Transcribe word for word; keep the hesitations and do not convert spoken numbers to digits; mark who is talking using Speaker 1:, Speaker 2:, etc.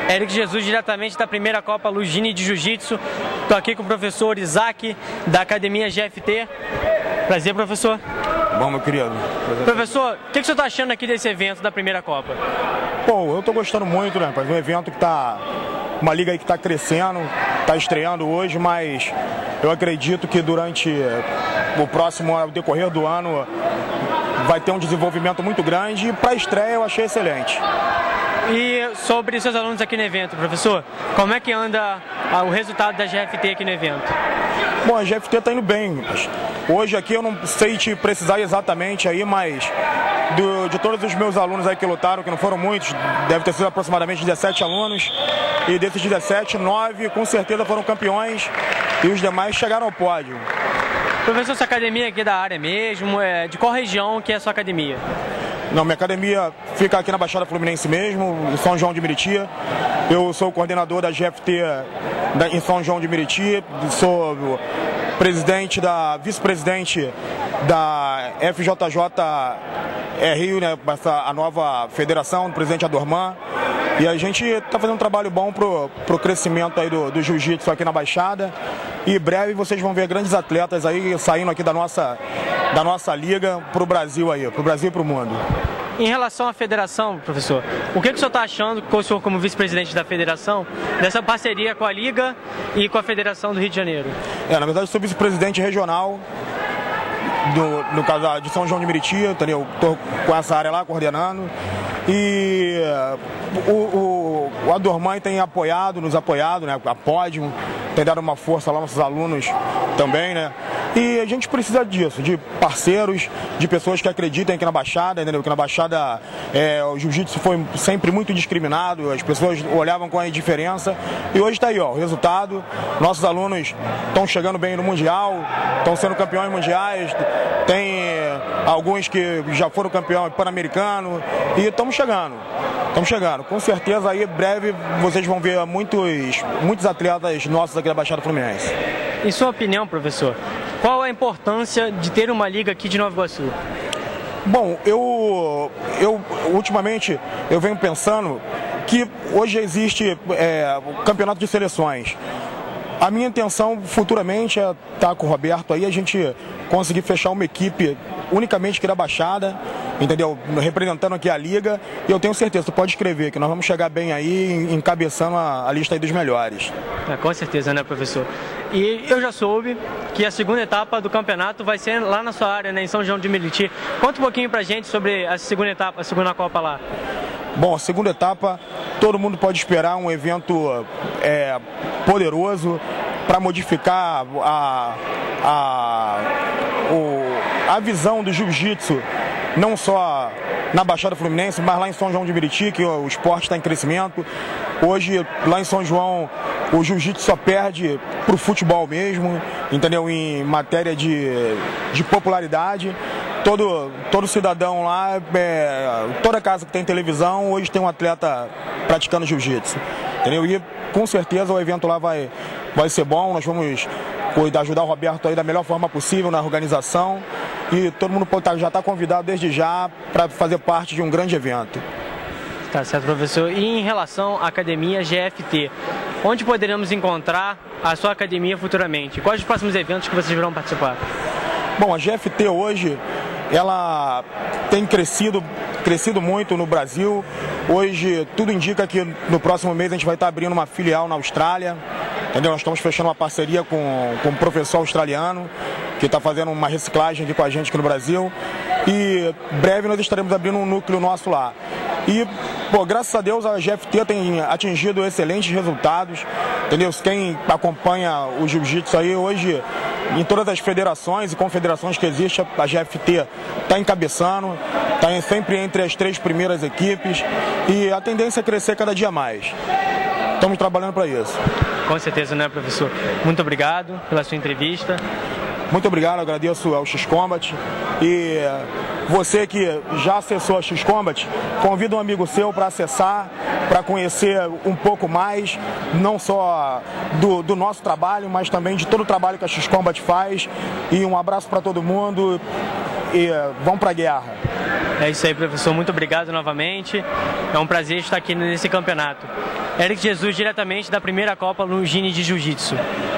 Speaker 1: Eric Jesus, diretamente da primeira Copa Lugini de Jiu-Jitsu. Estou aqui com o professor Isaac, da Academia G F T. Prazer, professor.
Speaker 2: Bom, meu querido. Prazer.
Speaker 1: Professor, o que, que o senhor está achando aqui desse evento da primeira Copa?
Speaker 2: Bom, eu estou gostando muito, né? Mas um evento que está... Uma liga aí que está crescendo, está estreando hoje, mas eu acredito que durante o próximo o decorrer do ano vai ter um desenvolvimento muito grande e para a estreia eu achei excelente.
Speaker 1: E sobre seus alunos aqui no evento, professor, como é que anda o resultado da G F T aqui no evento?
Speaker 2: Bom, a G F T está indo bem. Hoje aqui eu não sei te precisar exatamente aí, mas do, de todos os meus alunos aí que lutaram, que não foram muitos, deve ter sido aproximadamente dezessete alunos, e desses dezessete, nove com certeza foram campeões e os demais chegaram ao pódio.
Speaker 1: Professor, sua academia aqui é da área mesmo, é de qual região que é a sua academia?
Speaker 2: Não, minha academia fica aqui na Baixada Fluminense mesmo, em São João de Meriti. Eu sou o coordenador da G F T em São João de Meriti, sou presidente da, vice-presidente da F J J Rio, né, a nova federação, do presidente Adorman. E a gente está fazendo um trabalho bom pro, pro crescimento aí do, do jiu-jitsu aqui na Baixada. E em breve vocês vão ver grandes atletas aí saindo aqui da nossa, da nossa liga pro Brasil aí, pro Brasil e pro mundo.
Speaker 1: Em relação à federação, professor, o que, que o senhor está achando, o senhor como vice-presidente da federação, dessa parceria com a Liga e com a Federação do Rio de Janeiro? É,
Speaker 2: na verdade eu sou vice-presidente regional do, no caso de São João de Meriti, entendeu? Estou com essa área lá coordenando. E o, o, o Adorman tem apoiado, nos apoiado, né? A Pódio, tem dado uma força lá aos nossos alunos também, né? E a gente precisa disso, de parceiros, de pessoas que acreditem aqui na Baixada, entendeu? Que na Baixada é, o jiu-jitsu foi sempre muito discriminado, as pessoas olhavam com a indiferença. E hoje está aí, ó, o resultado. Nossos alunos estão chegando bem no Mundial, estão sendo campeões mundiais, tem alguns que já foram campeões pan-americano e estamos chegando. Estamos chegando. Com certeza aí, em breve, vocês vão ver muitos, muitos atletas nossos aqui da Baixada Fluminense.
Speaker 1: Em sua opinião, professor, qual a importância de ter uma liga aqui de Nova Iguaçu?
Speaker 2: Bom, eu, eu ultimamente eu venho pensando que hoje existe é, o campeonato de seleções. A minha intenção futuramente é estar com o Roberto aí, a gente conseguir fechar uma equipe unicamente aqui da Baixada, entendeu? Representando aqui a Liga, e eu tenho certeza, tu pode escrever que nós vamos chegar bem aí, encabeçando a, a lista aí dos melhores.
Speaker 1: É, com certeza, né, professor? E eu já soube que a segunda etapa do campeonato vai ser lá na sua área, né, em São João de Meriti. Conta um pouquinho pra gente sobre a segunda etapa, a segunda Copa lá.
Speaker 2: Bom, a segunda etapa, todo mundo pode esperar um evento é, poderoso para modificar a, a, o, a visão do jiu-jitsu, não só na Baixada Fluminense, mas lá em São João de Meriti, que o esporte está em crescimento. Hoje, lá em São João, o jiu-jitsu só perde para o futebol mesmo, entendeu? Em matéria de, de popularidade. Todo, todo cidadão lá, é, toda casa que tem televisão, hoje tem um atleta praticando jiu-jitsu, entendeu? E com certeza o evento lá vai, vai ser bom, nós vamos cuidar, ajudar o Roberto aí da melhor forma possível na organização, e todo mundo pode, já está convidado desde já para fazer parte de um grande evento.
Speaker 1: Tá certo, professor. E em relação à Academia G F T, onde poderemos encontrar a sua academia futuramente? Quais os próximos eventos que vocês virão participar?
Speaker 2: Bom, a G F T hoje, ela tem crescido, crescido muito no Brasil. Hoje, tudo indica que no próximo mês a gente vai estar abrindo uma filial na Austrália. Entendeu? Nós estamos fechando uma parceria com, com um professor australiano que está fazendo uma reciclagem aqui com a gente aqui no Brasil. E breve nós estaremos abrindo um núcleo nosso lá. E, pô, graças a Deus a G F T tem atingido excelentes resultados, entendeu? Quem acompanha o jiu-jitsu aí hoje, em todas as federações e confederações que existem, a G F T está encabeçando, está sempre entre as três primeiras equipes, e a tendência é crescer cada dia mais. Estamos trabalhando para isso.
Speaker 1: Com certeza, né, professor? Muito obrigado pela sua entrevista.
Speaker 2: Muito obrigado, agradeço ao X-Combat. E você que já acessou a X-Combat, convida um amigo seu para acessar, para conhecer um pouco mais, não só do, do nosso trabalho, mas também de todo o trabalho que a X-Combat faz. E um abraço para todo mundo e vamos para a guerra.
Speaker 1: É isso aí, professor. Muito obrigado novamente. É um prazer estar aqui nesse campeonato. Eric Jesus, diretamente da primeira Copa Longini de Jiu-Jitsu.